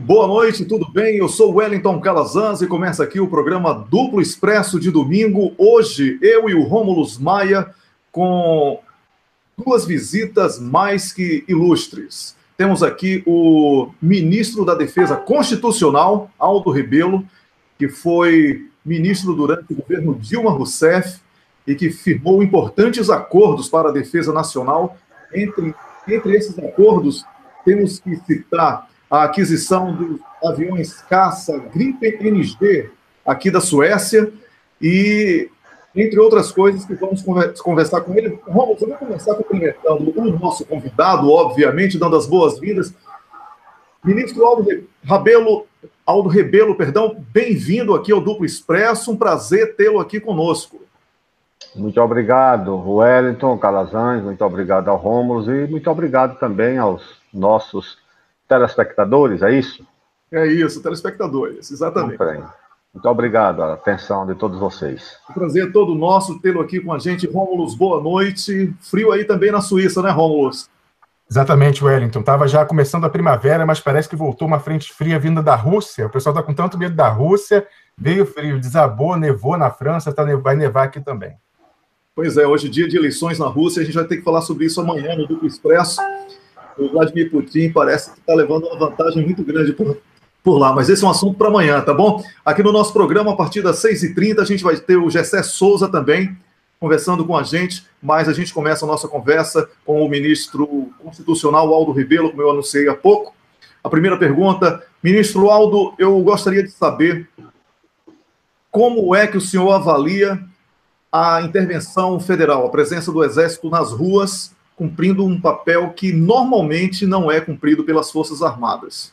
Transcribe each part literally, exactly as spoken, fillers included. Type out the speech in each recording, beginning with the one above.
Boa noite, tudo bem? Eu sou Wellington Calazans e começa aqui o programa Duplo Expresso de domingo. Hoje, eu e o Rômulus Maia com duas visitas mais que ilustres. Temos aqui o ministro da Defesa Constitucional, Aldo Rebelo, que foi ministro durante o governo Dilma Rousseff e que firmou importantes acordos para a defesa nacional. Entre, entre esses acordos, temos que citar a aquisição dos aviões caça Gripen N G aqui da Suécia e, entre outras coisas, que vamos conversar com ele. Vamos, eu vou começar cumprimentando o nosso convidado, obviamente, dando as boas-vindas. Ministro Aldo Rebelo, Aldo Rebelo, perdão, bem-vindo aqui ao Duplo Expresso, um prazer tê-lo aqui conosco. Muito obrigado, Wellington Calazans, muito obrigado ao Rômulus e muito obrigado também aos nossos telespectadores, é isso? É isso, telespectadores, exatamente. Muito, muito obrigado, a atenção de todos vocês. O prazer é todo nosso tê-lo aqui com a gente. Rômulus, boa noite. Frio aí também na Suíça, né, Rômulus? Exatamente, Wellington. Estava já começando a primavera, mas parece que voltou uma frente fria vinda da Rússia. O pessoal está com tanto medo da Rússia, veio frio, desabou, nevou na França, tá, vai nevar aqui também. Pois é, hoje dia de eleições na Rússia, a gente vai ter que falar sobre isso amanhã no Duplo Expresso. O Vladimir Putin parece que está levando uma vantagem muito grande por, por lá, mas esse é um assunto para amanhã, tá bom? Aqui no nosso programa, a partir das seis e trinta, a gente vai ter o Gessé Souza também conversando com a gente, mas a gente começa a nossa conversa com o ministro constitucional Aldo Rebelo, como eu anunciei há pouco. A primeira pergunta, ministro Aldo, eu gostaria de saber como é que o senhor avalia a intervenção federal, a presença do Exército nas ruas, cumprindo um papel que normalmente não é cumprido pelas Forças Armadas.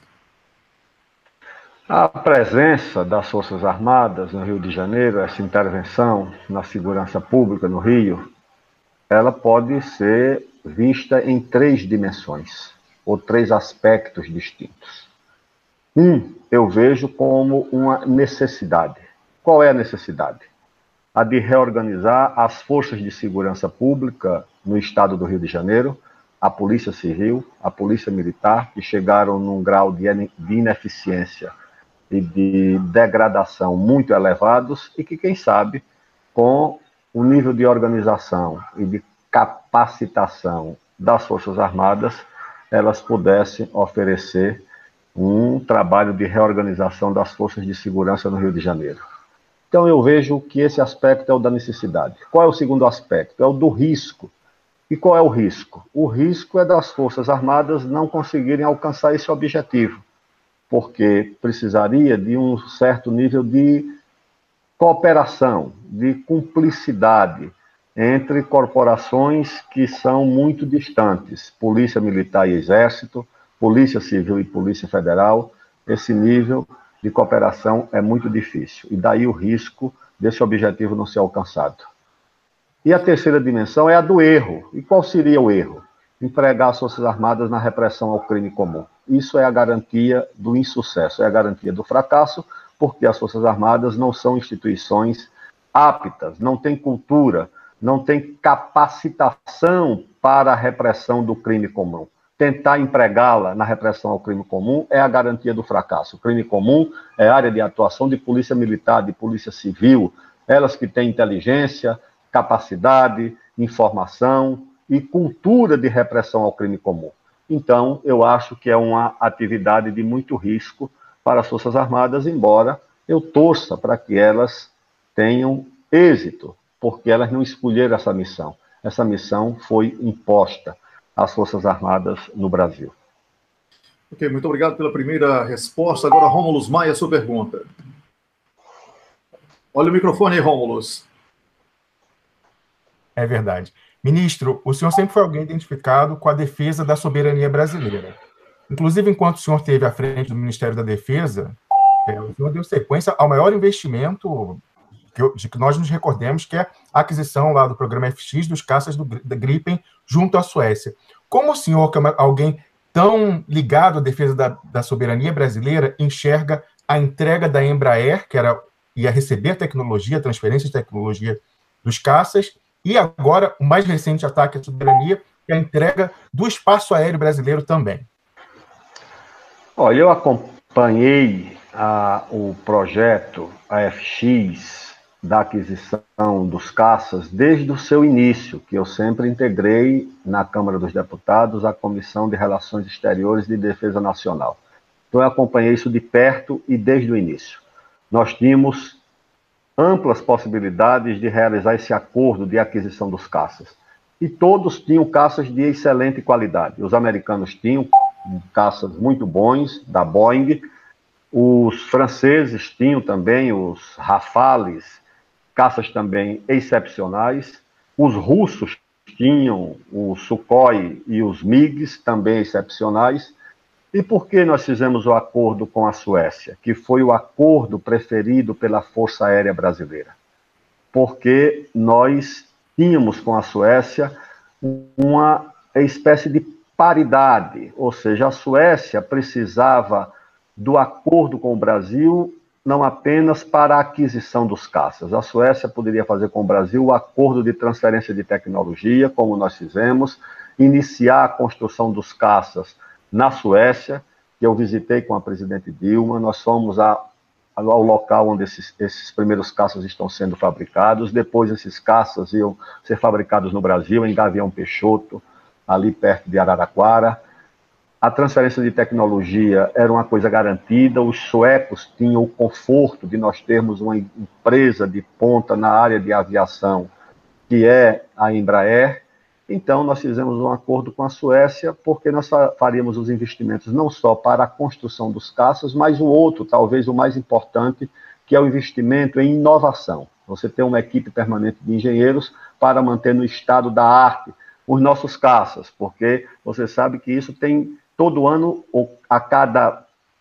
A presença das Forças Armadas no Rio de Janeiro, essa intervenção na segurança pública no Rio, ela pode ser vista em três dimensões, ou três aspectos distintos. Um, eu vejo como uma necessidade. Qual é a necessidade? A de reorganizar as forças de segurança pública no estado do Rio de Janeiro, a Polícia Civil, a Polícia Militar, que chegaram num grau de ineficiência e de degradação muito elevados e que, quem sabe, com o nível de organização e de capacitação das Forças Armadas, elas pudessem oferecer um trabalho de reorganização das forças de segurança no Rio de Janeiro. Então, eu vejo que esse aspecto é o da necessidade. Qual é o segundo aspecto? É o do risco. E qual é o risco? O risco é das Forças Armadas não conseguirem alcançar esse objetivo, porque precisaria de um certo nível de cooperação, de cumplicidade entre corporações que são muito distantes, Polícia Militar e Exército, Polícia Civil e Polícia Federal. Esse nível de cooperação é muito difícil, e daí o risco desse objetivo não ser alcançado. E a terceira dimensão é a do erro. E qual seria o erro? Empregar as Forças Armadas na repressão ao crime comum. Isso é a garantia do insucesso, é a garantia do fracasso, porque as Forças Armadas não são instituições aptas, não têm cultura, não têm capacitação para a repressão do crime comum. Tentar empregá-la na repressão ao crime comum é a garantia do fracasso. O crime comum é área de atuação de polícia militar, de polícia civil, elas que têm inteligência, capacidade, informação e cultura de repressão ao crime comum. Então, eu acho que é uma atividade de muito risco para as Forças Armadas, embora eu torça para que elas tenham êxito, porque elas não escolheram essa missão. Essa missão foi imposta às Forças Armadas no Brasil. Ok, muito obrigado pela primeira resposta. Agora, Rômulus Maia, sua pergunta. Olha o microfone aí, Rômulus. É verdade. Ministro, o senhor sempre foi alguém identificado com a defesa da soberania brasileira. Inclusive, enquanto o senhor esteve à frente do Ministério da Defesa, é, o senhor deu sequência ao maior investimento que eu, de que nós nos recordemos, que é a aquisição lá do programa F X dos caças do, da Gripen junto à Suécia. Como o senhor, que é uma, alguém tão ligado à defesa da, da soberania brasileira, enxerga a entrega da Embraer, que era, ia receber tecnologia, transferência de tecnologia dos caças, e agora o mais recente ataque à soberania, que é a entrega do espaço aéreo brasileiro também? Olha, eu acompanhei a, o projeto A F X da aquisição dos caças desde o seu início, que eu sempre integrei na Câmara dos Deputados a Comissão de Relações Exteriores e de Defesa Nacional. Então eu acompanhei isso de perto e desde o início. Nós tínhamos amplas possibilidades de realizar esse acordo de aquisição dos caças. E todos tinham caças de excelente qualidade. Os americanos tinham caças muito bons, da Boeing. Os franceses tinham também os Rafales, caças também excepcionais. Os russos tinham o Sukhoi e os MiGs, também excepcionais. E por que nós fizemos o acordo com a Suécia, que foi o acordo preferido pela Força Aérea Brasileira? Porque nós tínhamos com a Suécia uma espécie de paridade, ou seja, a Suécia precisava do acordo com o Brasil não apenas para a aquisição dos caças. A Suécia poderia fazer com o Brasil o acordo de transferência de tecnologia, como nós fizemos, iniciar a construção dos caças na Suécia, que eu visitei com a presidente Dilma. Nós fomos a, ao local onde esses, esses primeiros caças estão sendo fabricados. Depois esses caças iam ser fabricados no Brasil, em Gavião Peixoto, ali perto de Araraquara. A transferência de tecnologia era uma coisa garantida. Os suecos tinham o conforto de nós termos uma empresa de ponta na área de aviação, que é a Embraer. Então, nós fizemos um acordo com a Suécia, porque nós faríamos os investimentos não só para a construção dos caças, mas o outro, talvez o mais importante, que é o investimento em inovação. Você tem uma equipe permanente de engenheiros para manter no estado da arte os nossos caças, porque você sabe que isso tem, todo ano, ou a cada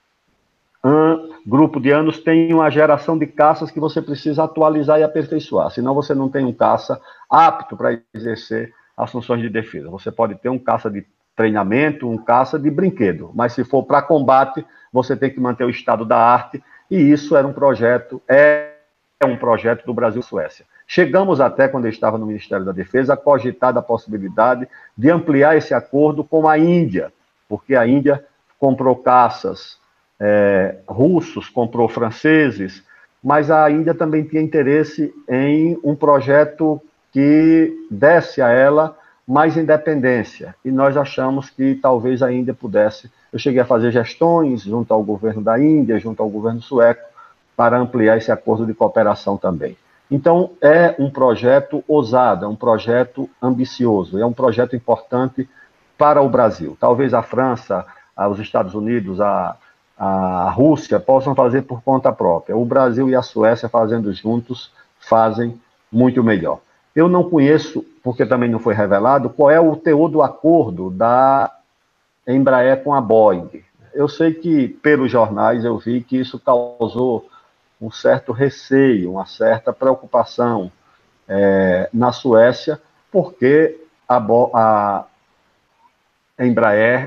um, grupo de anos, tem uma geração de caças que você precisa atualizar e aperfeiçoar, senão você não tem um caça apto para exercer as funções de defesa. Você pode ter um caça de treinamento, um caça de brinquedo, mas se for para combate, você tem que manter o estado da arte, e isso era um projeto, é um projeto do Brasil-Suécia. Chegamos até, quando eu estava no Ministério da Defesa, a cogitar da possibilidade de ampliar esse acordo com a Índia, porque a Índia comprou caças é, russos, comprou franceses, mas a Índia também tinha interesse em um projeto que desse a ela mais independência, e nós achamos que talvez a Índia pudesse. Eu cheguei a fazer gestões junto ao governo da Índia, junto ao governo sueco, para ampliar esse acordo de cooperação também. Então, é um projeto ousado, é um projeto ambicioso, é um projeto importante para o Brasil. Talvez a França, os Estados Unidos, a, a Rússia possam fazer por conta própria. O Brasil e a Suécia, fazendo juntos, fazem muito melhor. Eu não conheço, porque também não foi revelado, qual é o teor do acordo da Embraer com a Boeing. Eu sei que, pelos jornais, eu vi que isso causou um certo receio, uma certa preocupação é, na Suécia, porque a, a Embraer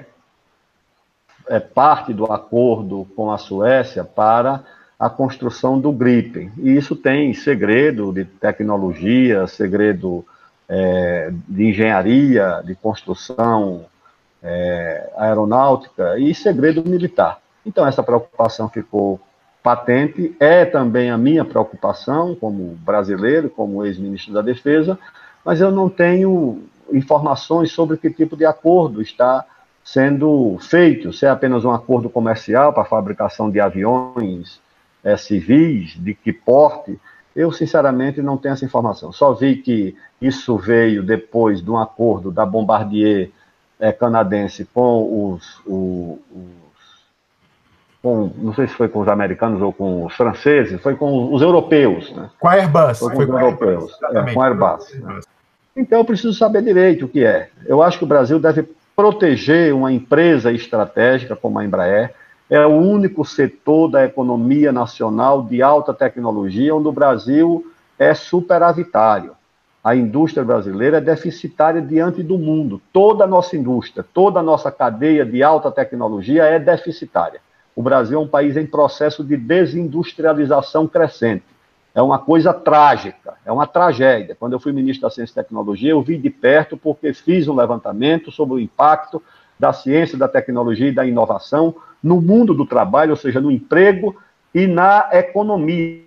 é parte do acordo com a Suécia para a construção do Gripen. E isso tem segredo de tecnologia, segredo é, de engenharia, de construção é, aeronáutica e segredo militar. Então, essa preocupação ficou patente, é também a minha preocupação como brasileiro, como ex-ministro da Defesa, mas eu não tenho informações sobre que tipo de acordo está sendo feito, se é apenas um acordo comercial para a fabricação de aviões é, civis, de que porte. Eu, sinceramente, não tenho essa informação. Só vi que isso veio depois de um acordo da Bombardier é, canadense com os, o, os com, não sei se foi com os americanos ou com os franceses, foi com os europeus. Né? Com a Airbus. Foi com foi os com europeus, Airbus, é, com a Airbus. Né? Então, eu preciso saber direito o que é. Eu acho que o Brasil deve proteger uma empresa estratégica como a Embraer. É o único setor da economia nacional de alta tecnologia onde o Brasil é superavitário. A indústria brasileira é deficitária diante do mundo. Toda a nossa indústria, toda a nossa cadeia de alta tecnologia é deficitária. O Brasil é um país em processo de desindustrialização crescente. É uma coisa trágica, é uma tragédia. Quando eu fui ministro da Ciência e Tecnologia, eu vi de perto porque fiz um levantamento sobre o impacto da ciência, da tecnologia e da inovação no mundo do trabalho, ou seja, no emprego e na economia.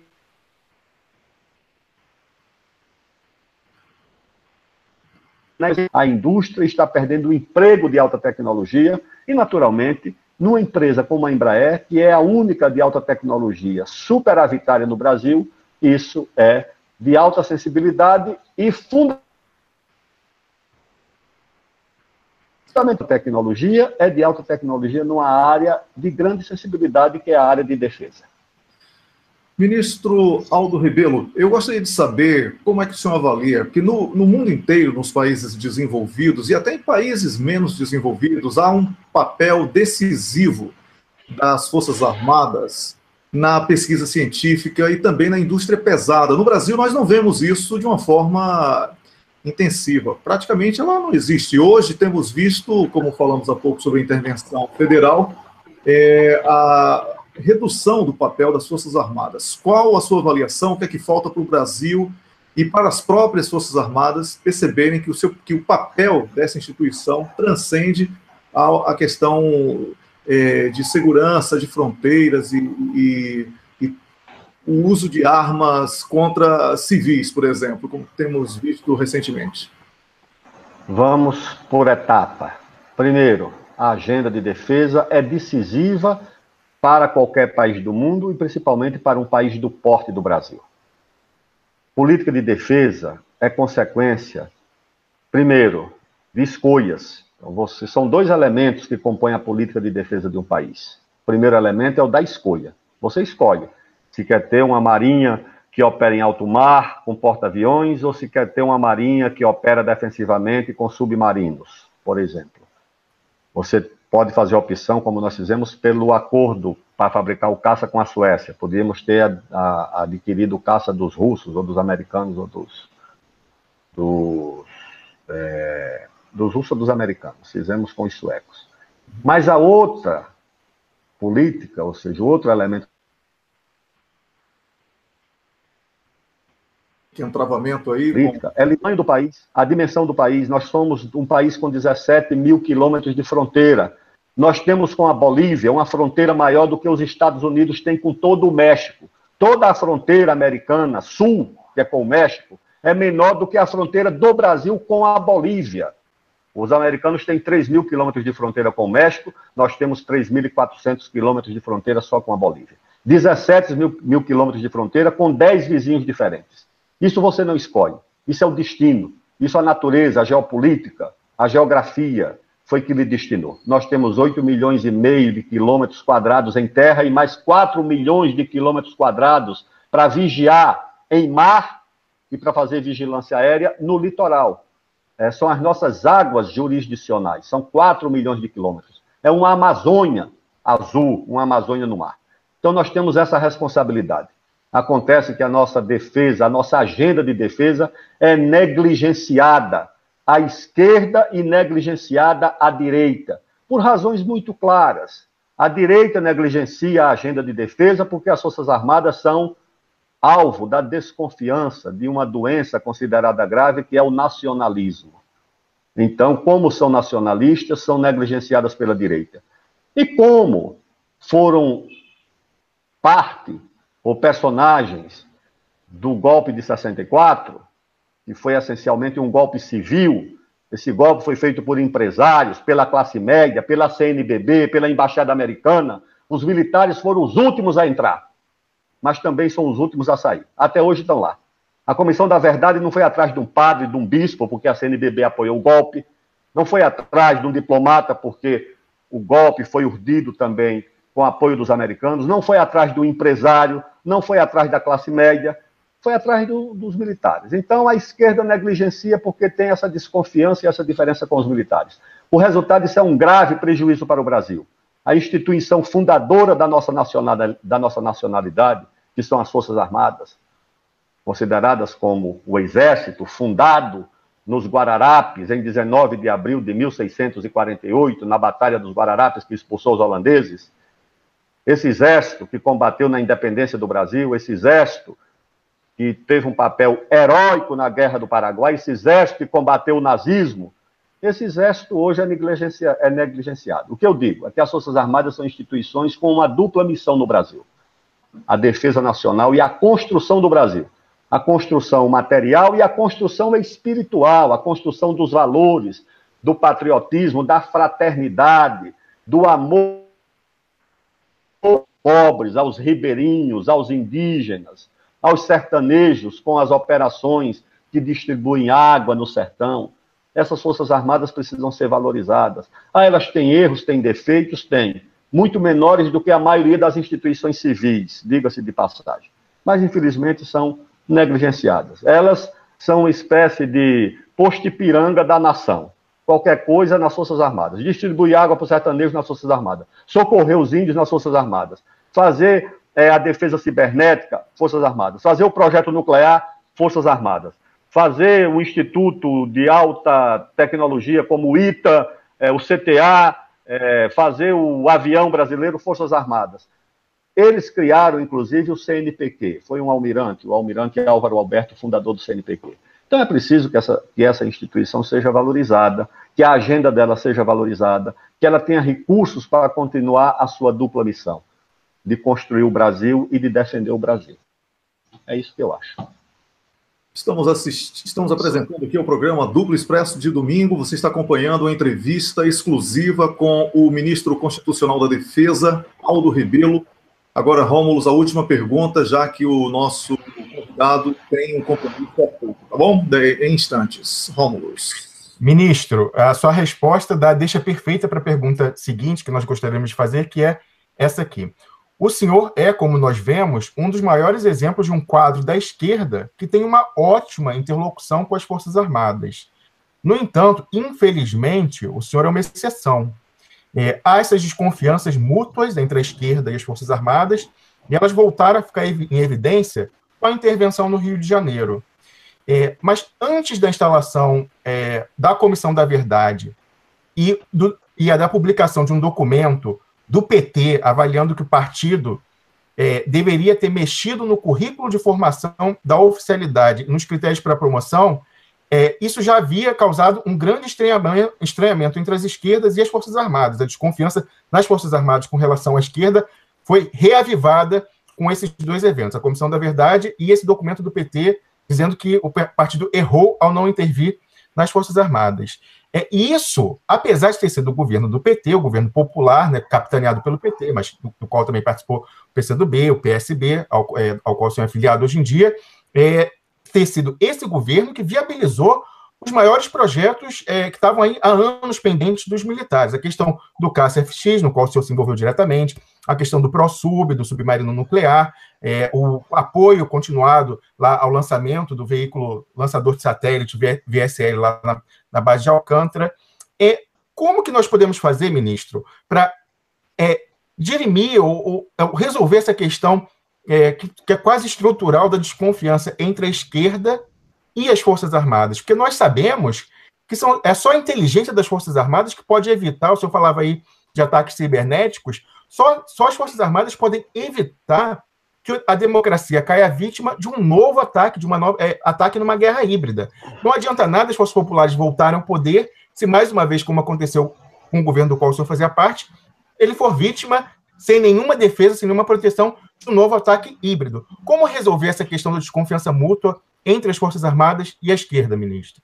A indústria está perdendo o emprego de alta tecnologia e, naturalmente, numa empresa como a Embraer, que é a única de alta tecnologia superavitária no Brasil, isso é de alta sensibilidade e fundamental. A tecnologia é de alta tecnologia numa área de grande sensibilidade, que é a área de defesa. Ministro Aldo Rebelo, eu gostaria de saber como é que o senhor avalia, porque no, no mundo inteiro, nos países desenvolvidos e até em países menos desenvolvidos, há um papel decisivo das Forças Armadas na pesquisa científica e também na indústria pesada. No Brasil, nós não vemos isso de uma forma intensiva. Praticamente ela não existe. Hoje temos visto, como falamos há pouco sobre a intervenção federal, é, a redução do papel das Forças Armadas. Qual a sua avaliação? O que é que falta para o Brasil e para as próprias Forças Armadas perceberem que o, seu, que o papel dessa instituição transcende a, a questão é, de segurança de fronteiras e, e, e o uso de armas contra civis, por exemplo, como temos visto recentemente? Vamos por etapa. Primeiro, a agenda de defesa é decisiva para qualquer país do mundo e principalmente para um país do porte do Brasil. Política de defesa é consequência, primeiro, de escolhas. Então, você, são dois elementos que compõem a política de defesa de um país. O primeiro elemento é o da escolha. Você escolhe se quer ter uma marinha que opera em alto mar, com porta-aviões, ou se quer ter uma marinha que opera defensivamente com submarinos, por exemplo. Você pode fazer a opção, como nós fizemos, pelo acordo para fabricar o caça com a Suécia. Podíamos ter a, a, adquirido o caça dos russos, ou dos americanos, ou dos, dos, é, dos russos ou dos americanos. Fizemos com os suecos. Mas a outra política, ou seja, o outro elemento... Que é um travamento aí... Política, é o tamanho do país, a dimensão do país. Nós somos um país com dezessete mil quilômetros de fronteira. Nós temos com a Bolívia uma fronteira maior do que os Estados Unidos têm com todo o México. Toda a fronteira americana, sul, que é com o México, é menor do que a fronteira do Brasil com a Bolívia. Os americanos têm três mil quilômetros de fronteira com o México, nós temos três mil e quatrocentos quilômetros de fronteira só com a Bolívia. dezessete mil quilômetros de fronteira com dez vizinhos diferentes. Isso você não escolhe, isso é o destino, isso é a natureza, a geopolítica, a geografia foi que lhe destinou. Nós temos oito milhões e meio de quilômetros quadrados em terra e mais quatro milhões de quilômetros quadrados para vigiar em mar e para fazer vigilância aérea no litoral. É, são as nossas águas jurisdicionais, são quatro milhões de quilômetros. É uma Amazônia azul, uma Amazônia no mar. Então nós temos essa responsabilidade. Acontece que a nossa defesa, a nossa agenda de defesa é negligenciada à esquerda e negligenciada à direita, por razões muito claras. A direita negligencia a agenda de defesa porque as Forças Armadas são alvo da desconfiança de uma doença considerada grave, que é o nacionalismo. Então, como são nacionalistas, são negligenciadas pela direita. E como foram parte ou personagens do golpe de sessenta e quatro, que foi essencialmente um golpe civil, esse golpe foi feito por empresários, pela classe média, pela C N B B, pela Embaixada Americana, os militares foram os últimos a entrar, mas também são os últimos a sair. Até hoje estão lá. A Comissão da Verdade não foi atrás de um padre, de um bispo, porque a C N B B apoiou o golpe, não foi atrás de um diplomata, porque o golpe foi urdido também com apoio dos americanos, não foi atrás do empresário, não foi atrás da classe média, foi atrás do, dos militares. Então, a esquerda negligencia porque tem essa desconfiança e essa diferença com os militares. O resultado disso é um grave prejuízo para o Brasil. A instituição fundadora da nossa, nacionalidade, da nossa nacionalidade, que são as Forças Armadas, consideradas como o Exército, fundado nos Guararapes, em dezenove de abril de mil seiscentos e quarenta e oito, na Batalha dos Guararapes, que expulsou os holandeses. Esse exército que combateu na independência do Brasil, esse exército que teve um papel heróico na Guerra do Paraguai, esse exército que combateu o nazismo Esse exército hoje é, negligencia, é negligenciado. O que eu digo é que as Forças Armadas são instituições com uma dupla missão no Brasil. A defesa nacional e a construção do Brasil. A construção material e a construção espiritual, a construção dos valores, do patriotismo, da fraternidade, do amor aos pobres, aos ribeirinhos, aos indígenas, aos sertanejos, com as operações que distribuem água no sertão. Essas Forças Armadas precisam ser valorizadas. Ah, elas têm erros, têm defeitos? Têm. Muito menores do que a maioria das instituições civis, diga-se de passagem. Mas, infelizmente, são negligenciadas. Elas são uma espécie de posto Ipiranga da nação. Qualquer coisa nas Forças Armadas. Distribuir água para os sertanejos nas Forças Armadas. Socorrer os índios nas Forças Armadas. Fazer é, a defesa cibernética, Forças Armadas. Fazer o projeto nuclear, Forças Armadas. Fazer o Instituto de Alta Tecnologia, como o ITA, é, o C T A, é, fazer o avião brasileiro, Forças Armadas. Eles criaram, inclusive, o C N P Q. Foi um almirante, o almirante Álvaro Alberto, fundador do C N P Q. Então é preciso que essa, que essa instituição seja valorizada, que a agenda dela seja valorizada, que ela tenha recursos para continuar a sua dupla missão, de construir o Brasil e de defender o Brasil. É isso que eu acho. Estamos, assist... Estamos apresentando aqui o programa Duplo Expresso de domingo. Você está acompanhando uma entrevista exclusiva com o ministro constitucional da Defesa, Aldo Rebelo. Agora, Rômulo, a última pergunta, já que o nosso convidado tem um compromisso a pouco, tá bom? De... Em instantes. Rômulo. Ministro, a sua resposta dá deixa perfeita para a pergunta seguinte que nós gostaríamos de fazer, que é essa aqui. O senhor é, como nós vemos, um dos maiores exemplos de um quadro da esquerda que tem uma ótima interlocução com as Forças Armadas. No entanto, infelizmente, o senhor é uma exceção. É, há essas desconfianças mútuas entre a esquerda e as Forças Armadas, e elas voltaram a ficar em evidência com a intervenção no Rio de Janeiro. É, mas antes da instalação é, da Comissão da Verdade e, do, e a da publicação de um documento do P T, avaliando que o partido é, deveria ter mexido no currículo de formação da oficialidade, nos critérios para promoção, é, isso já havia causado um grande estranhamento, estranhamento entre as esquerdas e as Forças Armadas. A desconfiança nas Forças Armadas com relação à esquerda foi reavivada com esses dois eventos, a Comissão da Verdade e esse documento do P T, dizendo que o partido errou ao não intervir nas Forças Armadas. É, isso, apesar de ter sido o governo do P T, o governo popular, né, capitaneado pelo P T, mas do, do qual também participou o P C do B, o P S B, ao, é, ao qual o senhor é afiliado hoje em dia, é, ter sido esse governo que viabilizou os maiores projetos é, que estavam aí há anos pendentes dos militares. A questão do caça F X, no qual o senhor se envolveu diretamente, a questão do ProSub, do submarino nuclear, é, o apoio continuado lá ao lançamento do veículo lançador de satélite V S L lá na, na base de Alcântara. É, como que nós podemos fazer, ministro, para é, dirimir ou, ou resolver essa questão é, que, que é quase estrutural da desconfiança entre a esquerda e as Forças Armadas? Porque nós sabemos que são, é só a inteligência das Forças Armadas que pode evitar, o senhor falava aí de ataques cibernéticos, só, só as Forças Armadas podem evitar que a democracia caia vítima de um novo ataque, de uma nova, é, ataque numa guerra híbrida. Não adianta nada as forças populares voltarem ao poder se, mais uma vez, como aconteceu com o governo do qual o senhor fazia parte, ele for vítima sem nenhuma defesa, sem nenhuma proteção de um novo ataque híbrido. Como resolver essa questão da desconfiança mútua entre as Forças Armadas e a esquerda, ministro?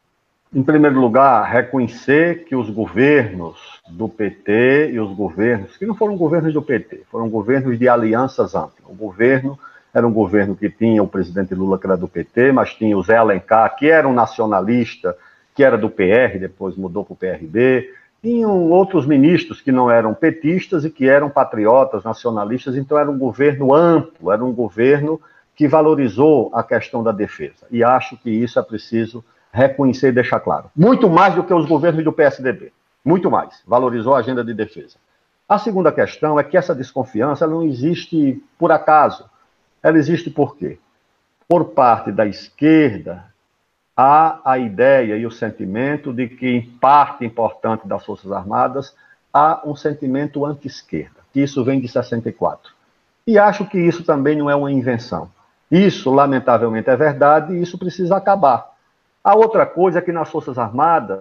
Em primeiro lugar, reconhecer que os governos do P T e os governos, que não foram governos do P T, foram governos de alianças amplas. O governo era um governo que tinha o presidente Lula, que era do P T, mas tinha o Zé Alencar, que era um nacionalista, que era do P R, depois mudou para o P R B. Tinham outros ministros que não eram petistas e que eram patriotas, nacionalistas, então era um governo amplo, era um governo que valorizou a questão da defesa. E acho que isso é preciso reconhecer e deixar claro. Muito mais do que os governos do P S D B. Muito mais. Valorizou a agenda de defesa. A segunda questão é que essa desconfiança não existe por acaso. Ela existe por quê? Por parte da esquerda, há a ideia e o sentimento de que, em parte importante das Forças Armadas, há um sentimento anti-esquerda, que isso vem de sessenta e quatro. E acho que isso também não é uma invenção. Isso, lamentavelmente, é verdade e isso precisa acabar. A outra coisa é que nas Forças Armadas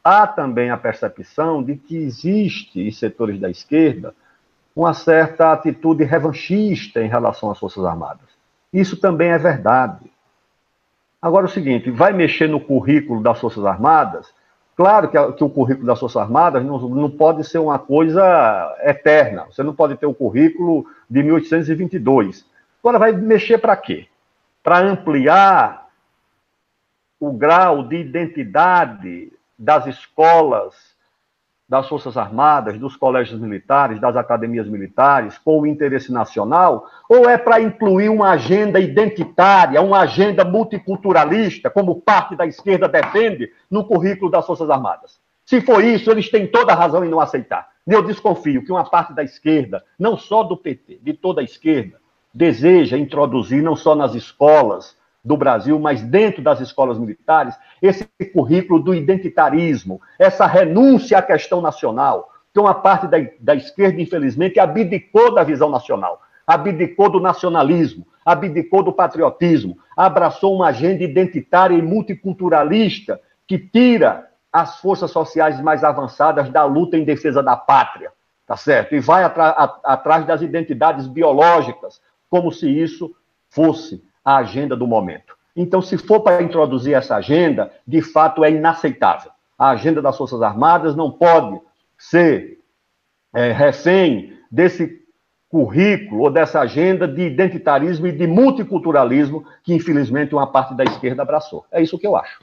há também a percepção de que existe, em setores da esquerda, uma certa atitude revanchista em relação às Forças Armadas. Isso também é verdade. Agora, é o seguinte, vai mexer no currículo das Forças Armadas? Claro que, a, que o currículo das Forças Armadas não, não pode ser uma coisa eterna. Você não pode ter o currículo de mil oitocentos e vinte e dois. Agora, vai mexer para quê? Para ampliar o grau de identidade das escolas, das Forças Armadas, dos colégios militares, das academias militares, com o interesse nacional, ou é para incluir uma agenda identitária, uma agenda multiculturalista, como parte da esquerda defende, no currículo das Forças Armadas? Se for isso, eles têm toda a razão em não aceitar. Eu desconfio que uma parte da esquerda, não só do P T, de toda a esquerda, deseja introduzir, não só nas escolas do Brasil, mas dentro das escolas militares, esse currículo do identitarismo, essa renúncia à questão nacional, que uma parte da, da esquerda, infelizmente, abdicou da visão nacional, abdicou do nacionalismo, abdicou do patriotismo, abraçou uma agenda identitária e multiculturalista que tira as forças sociais mais avançadas da luta em defesa da pátria, tá certo? E vai atra- a- atrás das identidades biológicas, como se isso fosse a agenda do momento. Então, se for para introduzir essa agenda, de fato é inaceitável. A agenda das Forças Armadas não pode ser é, refém desse currículo ou dessa agenda de identitarismo e de multiculturalismo que, infelizmente, uma parte da esquerda abraçou. É isso que eu acho.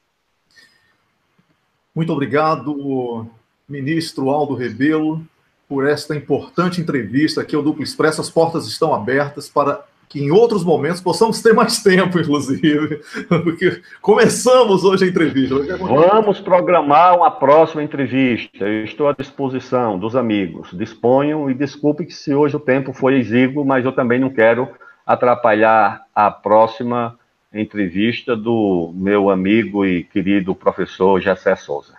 Muito obrigado, ministro Aldo Rebelo, por esta importante entrevista aqui ao Duplo Expresso. As portas estão abertas para que em outros momentos possamos ter mais tempo, inclusive, porque começamos hoje a entrevista. Vamos programar uma próxima entrevista. Eu estou à disposição dos amigos. Disponham e desculpe que se hoje o tempo foi exíguo, mas eu também não quero atrapalhar a próxima entrevista do meu amigo e querido professor Gessé Souza.